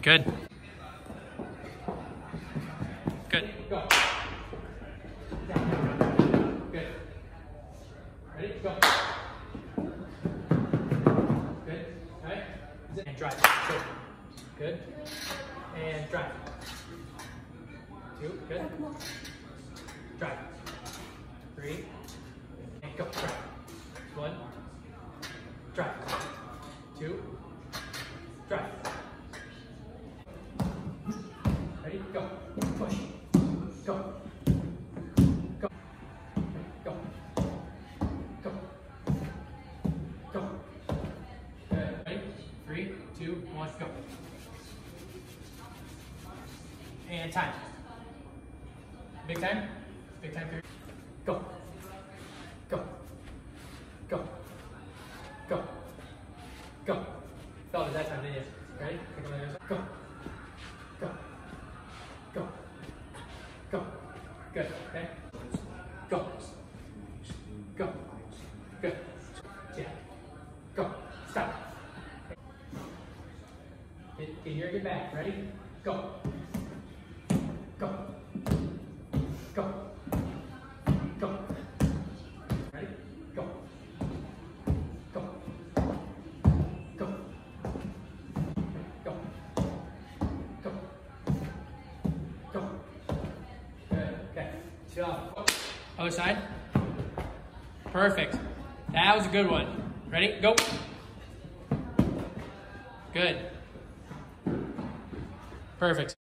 Good. Good. Go. Good. Ready? Go. Good. All right. And drive. Good. And drive. 2. Good. Drive. 3. And go. Drive. 1. Drive. 2. Drive. Ready? Go. Push. Go. Go. Go. Go. Go. Good. Ready? 3, 2, 1, go. And time. Big time. Big time period. Go. Go. Go. Go. Go. Felt it that time, didn't you? Ready? Go. Go. Go. Go. Good. Okay. Go. Go. Good. Yeah. Go. Stop. Get your get back. Ready? Go. Go. Go. Go. Ready? Go. Go. Go. Go. Go. Go. Good. Okay. Chill out. Other side. Perfect. That was a good one. Ready? Go. Good. Perfect.